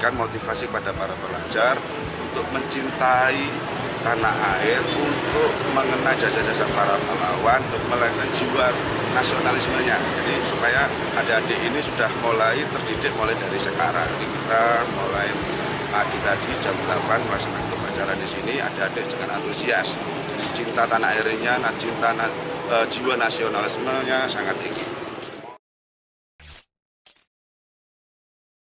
memberikan motivasi pada para pelajar untuk mencintai tanah air, untuk mengenang jasa-jasa para pahlawan, untuk melahirkan jiwa nasionalismenya. Jadi supaya adik-adik ini sudah mulai terdidik mulai dari sekarang. Jadi kita mulai pagi tadi jam 8 melaksanakan upacara di sini, adik-adik dengan antusias. Cinta tanah airnya, jiwa nasionalismenya sangat tinggi.